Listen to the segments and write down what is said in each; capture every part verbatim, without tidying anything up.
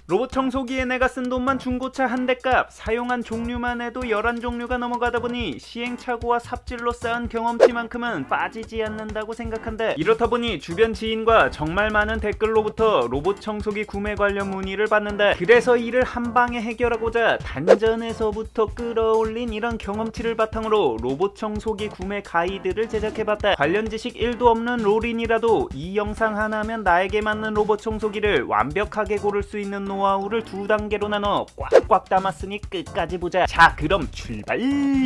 로봇 청소기에 내가 쓴 돈만 중고차 한 대 값, 사용한 종류만 해도 열한 종류가 넘어가다 보니 시행착오와 삽질로 쌓은 경험치만큼은 빠지지 않는다고 생각한다. 이렇다 보니 주변 지인과 정말 많은 댓글로부터 로봇 청소기 구매 관련 문의를 받는다. 그래서 이를 한방에 해결하고자 단전에서부터 끌어올린 이런 경험치를 바탕으로 로봇 청소기 구매 가이드를 제작해봤다. 관련 지식 일도 없는 롤인이라도 이 영상 하나면 나에게 맞는 로봇 청소기를 완벽하게 고를 수 있는 노하우를 두 단계로 나눠 꽉꽉 담았으니 끝까지 보자. 자, 그럼 출발!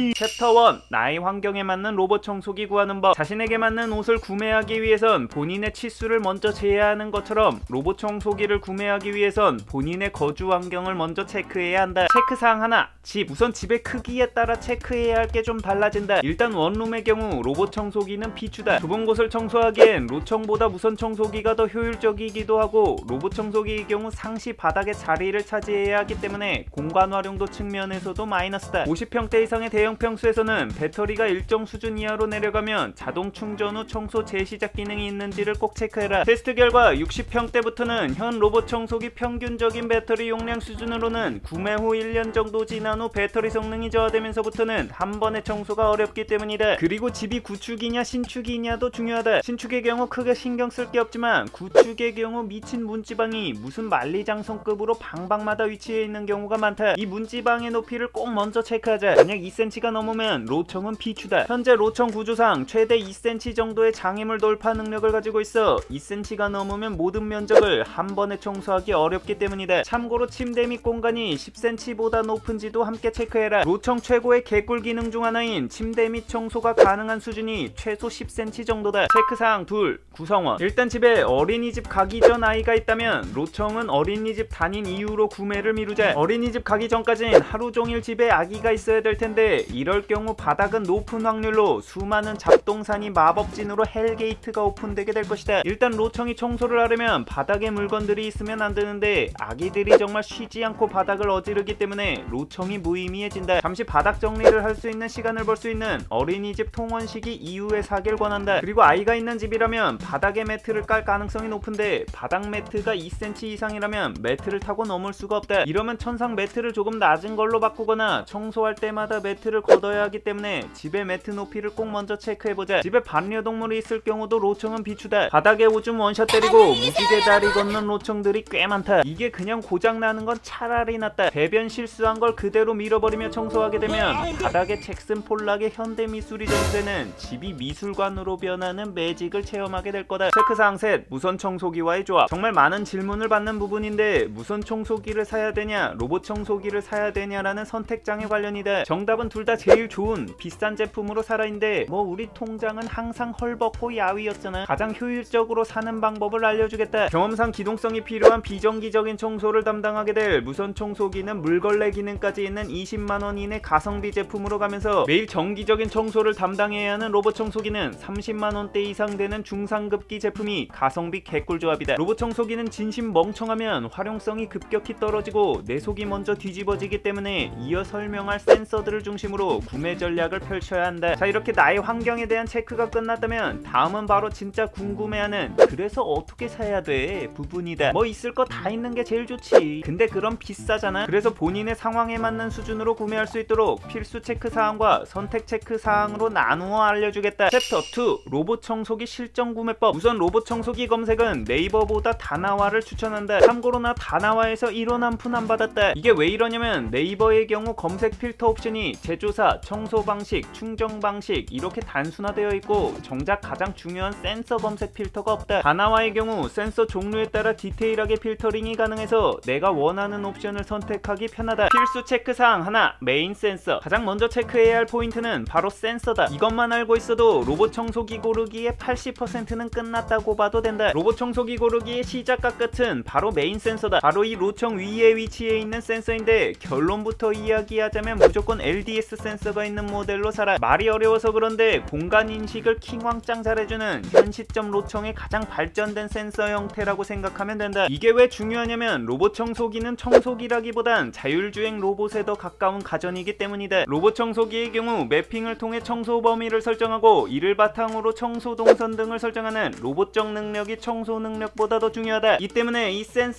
챕터 일. 나의 환경에 맞는 로봇 청소기 구하는 법. 자신에게 맞는 옷을 구매하기 위해선 본인의 치수를 먼저 제어하는 것처럼 로봇 청소기를 구매하기 위해선 본인의 거주 환경을 먼저 체크해야 한다. 체크사항 하나. 집. 우선 집의 크기에 따라 체크해야 할 게 좀 달라진다. 일단 원룸의 경우 로봇 청소기는 비추다. 좁은 곳을 청소하기엔 로청보다 무선 청소기가 더 효율적이기도 하고, 로봇 청소기의 경우 상시 바닥에 자리를 차지해야 하기 때문에 공간 활용도 측면에서도 마이너스다. 오십 평대 이상의 대형 평수에서는 배터리가 일정 수준 이하로 내려가면 자동 충전 후 청소 재시작 기능이 있는지를 꼭 체크해라. 테스트 결과 육십 평대부터는 현 로봇 청소기 평균적인 배터리 용량 수준으로는 구매 후 일 년 정도 지난 후 배터리 성능이 저하되면서부터는 한 번의 청소가 어렵기 때문이다. 그리고 집이 구축이냐 신축이냐도 중요하다. 신축의 경우 크게 신경 쓸 게 없지만 구축의 경우 미친 문지방이 무슨 만리장성급으로 방방마다 위치해 있는 경우가 많다. 이 문지방의 높이를 꼭 먼저 체크하자. 만약 이 센티미터가 넘으면 로청은 비추다. 현재 로청 구조상 최대 이 센티미터 정도의 장애물 돌파 능력을 가지고 있어 이 센티미터가 넘으면 모든 면적을 한 번에 청소하기 어렵기 때문이다. 참고로 침대 및 공간이 십 센티미터보다 높은지도 함께 체크해라. 로청 최고의 개꿀 기능 중 하나인 침대 및 청소가 가능한 수준이 최소 십 센티미터 정도다. 체크사항 둘. 구성원. 일단 집에 어린이집 가기 전 아이가 있다면 로청은 어린이집 다닌 이후로 구매를 미루자. 어린이집 가기 전까진 하루 종일 집에 아기가 있어야 될 텐데 이럴 경우 바닥은 높은 확률로 수많은 잡동사니 마법진으로 헬게이트가 오픈되게 될 것이다. 일단 로청이 청소를 하려면 바닥에 물건들이 있으면 안 되는데 아기들이 정말 쉬지 않고 바닥을 어지르기 때문에 로청이 무의미해진다. 잠시 바닥 정리를 할 수 있는 시간을 벌 수 있는 어린이집 통원 시기 이후에 사기를 권한다. 그리고 아이가 있는 집이라면 바닥에 매트를 깔 가능성이 높은데 바닥 매트가 이 센티미터 이상이라면 매트를 타고 넘을 수가 없다. 이러면 천상 매트를 조금 낮은 걸로 바꾸거나 청소할 때마다 매트를 걷어야 하기 때문에 집의 매트 높이를 꼭 먼저 체크해보자. 집에 반려동물이 있을 경우도 로청은 비추다. 바닥에 오줌 원샷 때리고 무지개 다리 걷는 로청들이 꽤 많다. 이게 그냥 고장나는 건 차라리 낫다. 배변 실수한 걸 그대로 밀어버리며 청소하게 되면 바닥에 잭슨 폴락의 현대미술이 전시되는 집이 미술관으로 변하는 매직을 체험하게 될 거다. 체크사항 셋. 무선 청소기와의 조합. 정말 많은 질문을 받는 부분인데 무선 청소기를 사야 되냐 로봇 청소기를 사야 되냐라는 선택장애 관련이다. 정답은 둘 다 제일 좋은 비싼 제품으로 살아있는데 뭐 우리 통장은 항상 헐벗고 야위였잖아. 가장 효율적으로 사는 방법을 알려주겠다. 경험상 기동성이 필요한 비정기적인 청소를 담당하게 될 무선 청소기는 물걸레 기능까지 있는 이십만 원 이내 가성비 제품으로 가면서 매일 정기적인 청소를 담당해야 하는 로봇 청소기는 삼십만 원대 이상 되는 중상급기 제품이 가성비 개꿀 조합이다. 로봇 청소기는 진심 멍청하면 활용성이 급격히 떨어지고 내 속이 먼저 뒤집어지기 때문에 이어 설명할 센서들을 중심으로 구매 전략을 펼쳐야 한다. 자, 이렇게 나의 환경에 대한 체크가 끝났다면 다음은 바로 진짜 궁금해하는 그래서 어떻게 사야 돼 부분이다. 뭐 있을 거 다 있는 게 제일 좋지. 근데 그럼 비싸잖아. 그래서 본인의 상황에 맞는 수준으로 구매할 수 있도록 필수 체크 사항과 선택 체크 사항으로 나누어 알려주겠다. 챕터 이. 로봇 청소기 실전 구매법. 우선 로봇 청소기 검색은 네이버보다 다나와를 추천한다. 참고로 나 다나와에서 일 원 한 푼 안 받았다. 이게 왜 이러냐면 네이버의 경우 검색 필터 옵션이 제조사, 청소 방식, 충전 방식 이렇게 단순화되어 있고 정작 가장 중요한 센서 검색 필터가 없다. 다나와의 경우 센서 종류에 따라 디테일하게 필터링이 가능해서 내가 원하는 옵션을 선택하기 편하다. 필수 체크사항 하나. 메인 센서. 가장 먼저 체크해야 할 포인트는 바로 센서다. 이것만 알고 있어도 로봇 청소기 고르기의 팔십 퍼센트는 끝났다고 봐도 된다. 로봇 청소기 고르기의 시작과 끝은 바로 메인 센서다. 바로 이 로청 위에 위치해 있는 센서인데 결론부터 이야기하자면 무조건 엘디에스 센서가 있는 모델로 살아. 말이 어려워서 그런데 공간 인식을 킹왕짱 잘해주는 현 시점 로청의 가장 발전된 센서 형태라고 생각하면 된다. 이게 왜 중요하냐면 로봇 청소기는 청소기라기보단 자율주행 로봇에 더 가까운 가전이기 때문이다. 로봇 청소기의 경우 매핑을 통해 청소 범위를 설정하고 이를 바탕으로 청소 동선 등을 설정하는 로봇적 능력이 청소 능력보다 더 중요하다. 이 때문에 이 센서에 따라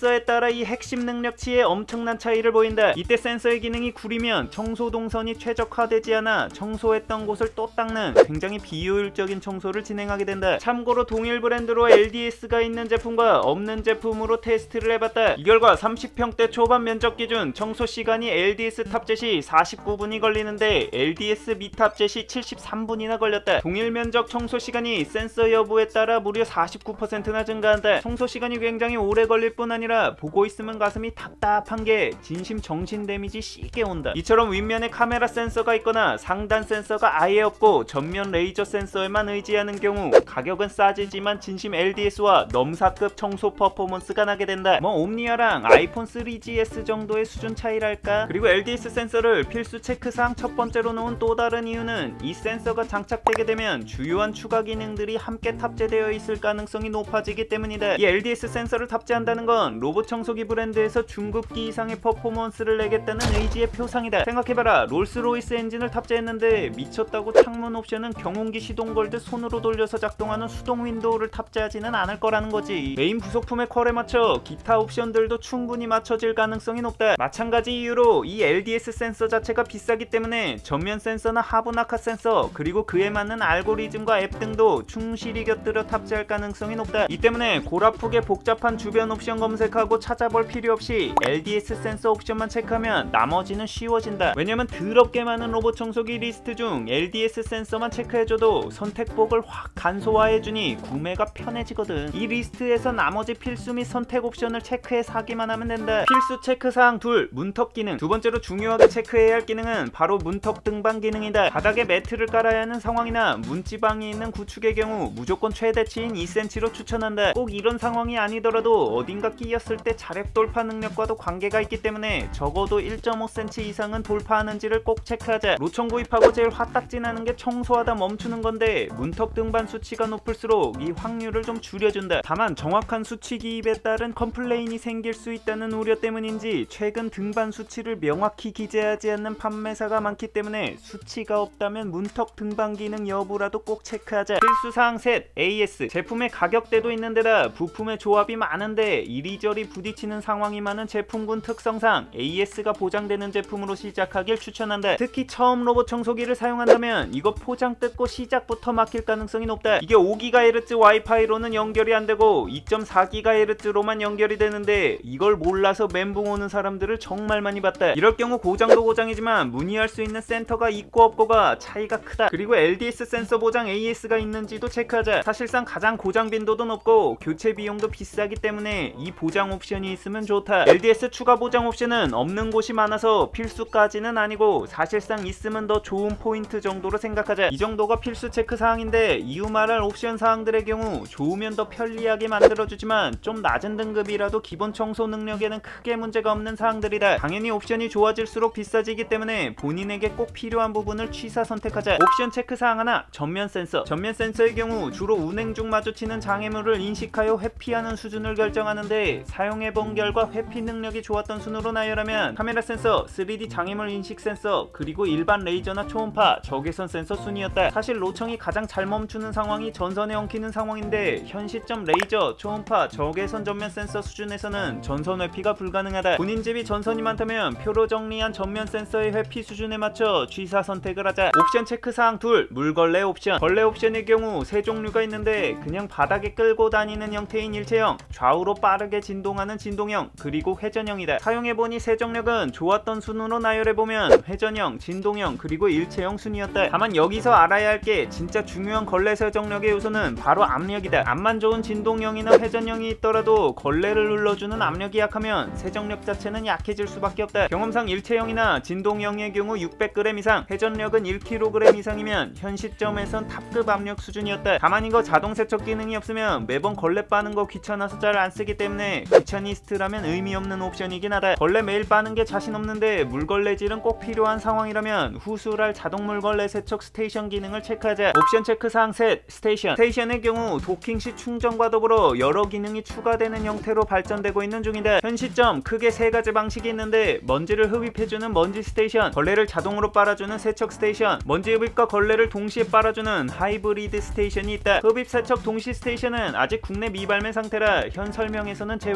이 핵심 능력치에 엄청난 차이를 보인다. 이때 센서의 기능이 구리면 청소 동선이 최적화되지 않아 청소했던 곳을 또 닦는 굉장히 비효율적인 청소를 진행하게 된다. 참고로 동일 브랜드로 엘디에스가 있는 제품과 없는 제품으로 테스트를 해봤다. 이 결과 삼십 평대 초반 면적 기준 청소 시간이 엘디에스 탑재 시 사십구 분이 걸리는데 엘디에스 미탑재 시 칠십삼 분이나 걸렸다. 동일 면적 청소 시간이 센서 여부에 따라 무려 사십구 퍼센트나 증가한다. 청소 시간이 굉장히 오래 걸릴 뿐 아니라 보고 있으면 가슴이 답답한 게 진심 정신 데미지 시게 온다. 이처럼 윗면에 카메라 센서가 있거나 상단 센서가 아예 없고 전면 레이저 센서에만 의지하는 경우 가격은 싸지지만 진심 엘디에스와 넘사급 청소 퍼포먼스가 나게 된다. 뭐 옴니아랑 아이폰 쓰리 지에스 정도의 수준 차이랄까? 그리고 엘디에스 센서를 필수 체크사항 첫 번째로 놓은 또 다른 이유는 이 센서가 장착되게 되면 주요한 추가 기능들이 함께 탑재되어 있을 가능성이 높아지기 때문이다. 이 엘디에스 센서를 탑재한다는 건 로봇 청소기 브랜드에서 중급기 이상의 퍼포먼스를 내겠다는 의지의 표상이다. 생각해봐라. 롤스로이스 엔진을 탑재했는데 미쳤다고 창문 옵션은 경운기 시동 걸듯 손으로 돌려서 작동하는 수동 윈도우를 탑재하지는 않을 거라는 거지. 메인 부속품의 퀄에 맞춰 기타 옵션들도 충분히 맞춰질 가능성이 높다. 마찬가지 이유로 이 엘디에스 센서 자체가 비싸기 때문에 전면 센서나 하부 낙하 센서 그리고 그에 맞는 알고리즘과 앱 등도 충실히 곁들여 탑재할 가능성이 높다. 이 때문에 골아프게 복잡한 주변 옵션 검색하고 찾아볼 필요 없이 엘디에스 센서 옵션만 체크하면 나머지는 쉬워진다. 왜냐면 더럽게 많은 로봇 청소기 리스트 중 엘디에스 센서만 체크해줘도 선택폭을 확 간소화해주니 구매가 편해지거든. 이 리스트에서 나머지 필수 및 선택 옵션을 체크해 사기만 하면 된다. 필수 체크사항 둘, 문턱 기능. 두 번째로 중요하게 체크해야 할 기능은 바로 문턱 등반 기능이다. 바닥에 매트를 깔아야 하는 상황이나 문지방이 있는 구축의 경우 무조건 최대치인 이 센티미터로 추천한다. 꼭 이런 상황이 아니더라도 어딘가 끼었을 때 자력 돌파 능력과도 관계가 있기 때문에 적어도 일 점 오 센티미터 이상은 돌파하는지를 꼭 체크하자. 로청 구입하고 제일 화딱지나는 게 청소하다 멈추는 건데 문턱 등반 수치가 높을수록 이 확률을 좀 줄여준다. 다만 정확한 수치 기입에 따른 컴플레인이 생길 수 있다는 우려 때문인지 최근 등반 수치를 명확히 기재하지 않는 판매사가 많기 때문에 수치가 없다면 문턱 등반 기능 여부라도 꼭 체크하자. 필수사항 셋, 에이에스. 제품의 가격대도 있는데다 부품의 조합이 많은데 이리저리 부딪히는 상황이 많은 제품군 특성상 에이에스가 보장되는 제품으로 시작하길 추천한다. 특히 처음 로봇 청소기를 사용한다면 이거 포장 뜯고 시작부터 막힐 가능성이 높다. 이게 오 기가헤르츠 와이파이로는 연결이 안되고 이 점 사 기가헤르츠로만 연결이 되는데 이걸 몰라서 멘붕 오는 사람들을 정말 많이 봤다. 이럴 경우 고장도 고장이지만 문의할 수 있는 센터가 있고 없고가 차이가 크다. 그리고 엘디에스 센서 보장 에이에스가 있는지도 체크하자. 사실상 가장 고장 빈도도 높고 교체 비용도 비싸기 때문에 이 보장 옵션이 있으면 좋다. 엘디에스 추가 보장 옵션은 없는 곳이 많아서 필수까지는 아니고 사실상 있으면 더 좋은 포인트 정도로 생각하자. 이 정도가 필수 체크 사항인데 이후 말할 옵션 사항들의 경우 좋으면 더 편리하게 만들어주지만 좀 낮은 등급이라도 기본 청소 능력에는 크게 문제가 없는 사항들이다. 당연히 옵션이 좋아질수록 비싸지기 때문에 본인에게 꼭 필요한 부분을 취사 선택하자. 옵션 체크 사항 하나, 전면 센서. 전면 센서의 경우 주로 운행 중 마주치는 장애물을 인식하여 회피하는 수준을 결정하는데 사용해본 결과 회피 능력이 좋았던 순으로 나열하면 카메라 센서, 쓰리 디 장애물 인식 센서, 그리고 일반 레이저나 초음파, 적외선 센서 순이었다. 사실 로청이 가장 잘 멈추는 상황이 전선에 엉키는 상황인데 현 시점 레이저, 초음파, 적외선 전면 센서 수준에서는 전선 회피가 불가능하다. 본인 집이 전선이 많다면 표로 정리한 전면 센서의 회피 수준에 맞춰 취사 선택을 하자. 옵션 체크 사항 둘, 물걸레 옵션. 걸레 옵션의 경우 세 종류가 있는데 그냥 바닥에 끌고 다니는 형태인 일체형, 좌우로 빠르게 진동하는 진동형, 그리고 회전형이다. 사용해보니 세정력은 좋았던 순으로 나열해보면 회전형, 진동형, 그리고 일체형 순이었다. 다만 여기서 알아야 할 게 진짜 중요한 걸레 세정력의 요소는 바로 압력이다. 압만 좋은 진동형이나 회전형이 있더라도 걸레를 눌러주는 압력이 약하면 세정력 자체는 약해질 수밖에 없다. 경험상 일체형이나 진동형의 경우 육백 그램 이상, 회전력은 일 킬로그램 이상이면 현 시점에선 탑급 압력 수준이었다. 다만 이거 자동 세척 기능이 없으면 매번 걸레 빠는 거 귀찮아서 잘 안 쓰기 때문에 귀차니스트라면 의미 없는 옵션이긴 하다. 걸레 매일 빠는 게 자신 없는데 물걸레질은 꼭 필요한 상황이라면 후술할 자동 물걸레 세척 스테이션 기능을 체크하자. 옵션 체크 사항 셋, 스테이션. 스테이션의 경우 도킹 시 충전과 더불어 여러 기능이 추가되는 형태로 발전되고 있는 중이다. 현 시점 크게 세 가지 방식이 있는데 먼지를 흡입해주는 먼지 스테이션, 걸레를 자동으로 빨아주는 세척 스테이션, 먼지 흡입과 걸레를 동시에 빨아주는 하이브리드 스테이션이 있다. 흡입 세척 동시 스테이션은 아직 국내 미발매 상태라 현 설명에서는 제외하겠다.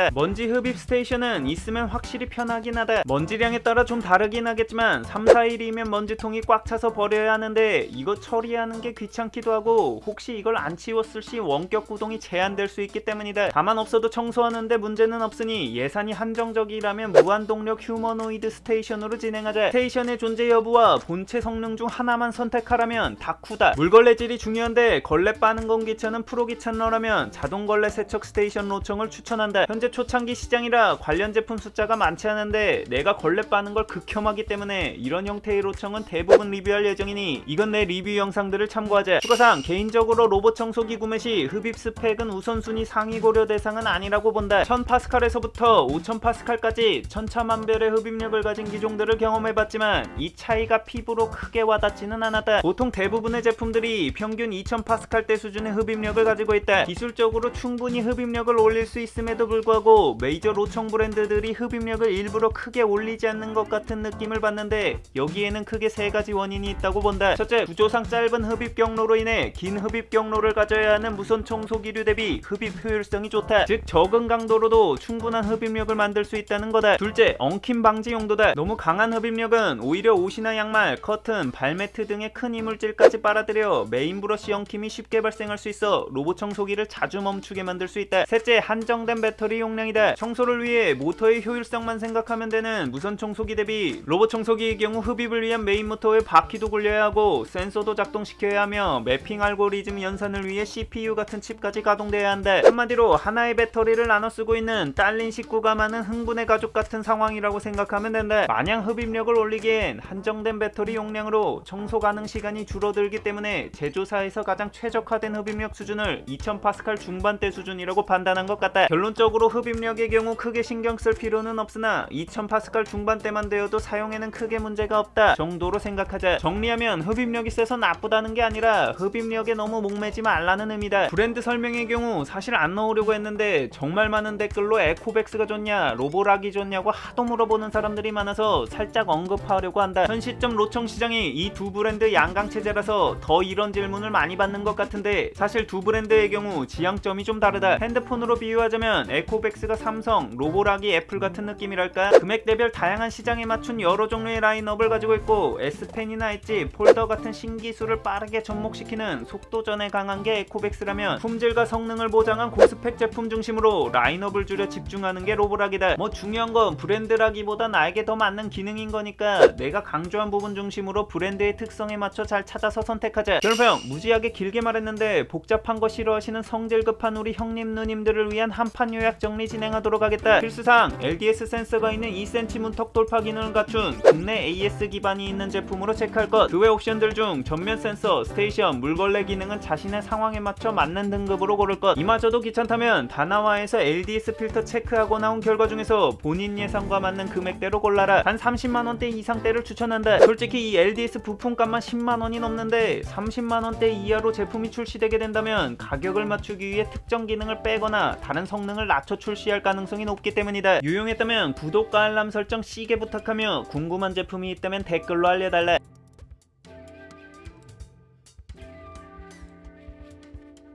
한다. 먼지 흡입 스테이션은 있으면 확실히 편하긴 하다. 먼지량에 따라 좀 다르긴 하겠지만 삼, 사 일이면 먼지통이 꽉 차서 버려야 하는데 이거 처리하는 게 귀찮기도 하고 혹시 이걸 안 치웠을 시 원격 구동이 제한될 수 있기 때문이다. 가만 없어도 청소하는데 문제는 없으니 예산이 한정적이라면 무한동력 휴머노이드 스테이션으로 진행하자. 스테이션의 존재 여부와 본체 성능 중 하나만 선택하라면 다쿠다. 물걸레질이 중요한데 걸레 빠는 건 귀찮은 프로 귀찮러라면 자동걸레 세척 스테이션 로청을 추천한다. 현재 초창기 시장이라 관련 제품 숫자가 많지 않은데 내가 걸레 빠는 걸 극혐하기 때문에 이런 형태의 로청은 대부분 리뷰할 예정이니 이건 내 리뷰 영상들을 참고하자. 추가사항, 개인적으로 로봇 청소기 구매 시 흡입 스펙은 우선순위 상위 고려 대상은 아니라고 본다. 천 파스칼에서부터 오천 파스칼까지 천차만별의 흡입력을 가진 기종들을 경험해봤지만 이 차이가 피부로 크게 와닿지는 않았다. 보통 대부분의 제품들이 평균 이천 파스칼대 수준의 흡입력을 가지고 있다. 기술적으로 충분히 흡입력을 올릴 수 있음에도 불구하고 메이저 로청 브랜드들이 흡입력을 일부러 크게 올리지 않는 것 같은 느낌을 받는데 여기에는 크게 세 가지 원인이 있다고 본다. 첫째, 구조상 짧은 흡입 경로로 인해 긴 흡입 경로를 가져야 하는 무선 청소기류 대비 흡입 효율성이 좋다. 즉 적은 강도로도 충분한 흡입력을 만들 수 있다는 거다. 둘째, 엉킴 방지 용도다. 너무 강한 흡입력은 오히려 옷이나 양말, 커튼, 발매트 등의 큰 이물질까지 빨아들여 메인 브러쉬 엉킴이 쉽게 발생할 수 있어 로봇 청소기를 자주 멈추게 만들 수 있다. 셋째, 한정된 배터리 용량이다. 청소를 위해 모터의 효율성만 생각하면 되는 무선 청소기 대비 로봇 청소기의 경우 흡입을 위한 메인 모터에 바퀴도 굴려야 하고 센서도 작동시켜야 하며 매핑 알고리즘 연산을 위해 씨피유 같은 칩까지 가동돼야 한다. 한마디로 하나의 배터리를 나눠 쓰고 있는 딸린 식구가 많은 흥분의 가족 같은 상황이라고 생각하면 된다. 마냥 흡입력을 올리기엔 한정된 배터리 용량으로 청소 가능 시간이 줄어들기 때문에 제조사에서 가장 최적화된 흡입력 수준을 이천 파스칼 중반대 수준이라고 판단한 것 같다. 결론적으로 흡입력의 경우 크게 신경 쓸 필요는 없으나 이천 파스칼 중반대만 되어도 사용에는 크게 문제가 없다 정도로 생각하자. 정리하면 흡입력이 세서 나쁘다는 게 아니라 흡입력에 너무 목매지 말라는 의미다. 브랜드 설명의 경우 사실 안 넣으려고 했는데 정말 많은 댓글로 에코백스가 좋냐 로보락이 좋냐고 하도 물어보는 사람들이 많아서 살짝 언급하려고 한다. 현 시점 로청 시장이 이 두 브랜드 양강체제라서 더 이런 질문을 많이 받는 것 같은데 사실 두 브랜드의 경우 지향점이 좀 다르다. 핸드폰으로 비유하자면 에코백스가 삼성, 로보락이 애플 같은 느낌이랄까. 금액대별 다양한 시장에 맞춘 여러 종류의 라인업을 가지고 있고 S펜이나 엣지, 폴더 같은 신기술을 빠르게 접목시키는 속도전에 강한 게 에코백스라면 품질과 성능을 보장한 고스펙 제품 중심으로 라인업을 줄여 집중하는 게 로보락이다. 뭐 중요한 건 브랜드라기보다 나에게 더 맞는 기능인 거니까 내가 강조한 부분 중심으로 브랜드의 특성에 맞춰 잘 찾아서 선택하자. 결평, 무지하게 길게 말했는데 복잡한 거 싫어하시는 성질 급한 우리 형님 누님들을 위한 한판 요약 정리 진행하도록 하겠다. 필수사항, 엘디에스 센서가 있는 이 센티미터 문턱 돌파 기능을 갖춘 국내 에이에스 기반이 있는 제품으로 체크할 것. 그 외 옵션들 중 전면 센서, 스테이션, 물걸레 기능은 자신의 상황에 맞춰 맞는 등급으로 고를 것. 이마저도 귀찮다면 다나와에서 엘디에스 필터 체크하고 나온 결과 중에서 본인 예상과 맞는 금액대로 골라라. 한 삼십만 원대 이상대를 추천한다. 솔직히 이 엘디에스 부품값만 십만 원이 넘는데 삼십만 원대 이하로 제품이 출시되게 된다면 가격을 맞추기 위해 특정 기능을 빼거나 다른 성능을 낮춰 출시할 가능성이 높기 때문이다. 유용했다면 구독과 알람 설정 시게 부탁하며 궁금한 제품이 있다면 댓글로 알려달라.